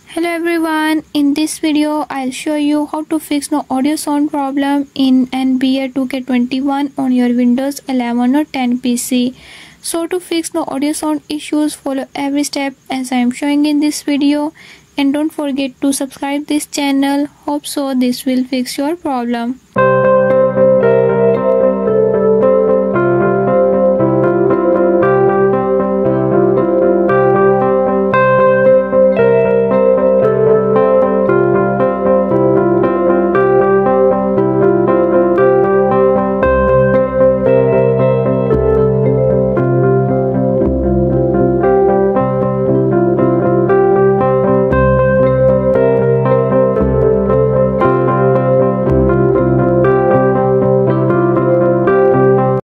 Hello everyone, in this video I'll show you how to fix no audio sound problem in NVIDIA 2K21 on your Windows 11 or 10 PC. So to fix no audio sound issues, follow every step as I am showing in this video, and don't forget to subscribe this channel. Hope so this will fix your problem.